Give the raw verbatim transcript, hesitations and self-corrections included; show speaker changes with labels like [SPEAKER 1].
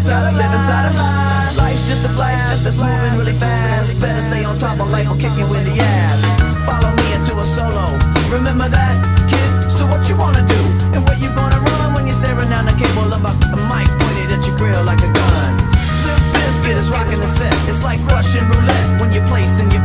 [SPEAKER 1] inside a live inside a lie. Life's just a flash, just that's moving really fast. Better stay on top of life or kick you in the ass. Follow me into a solo. Remember that, kid? So what you wanna do? And where you gonna run when you're staring down the cable of a, a mic pointed at your grill like a gun? Limp Bizkit is rocking the set. It's like Russian roulette when you're placing your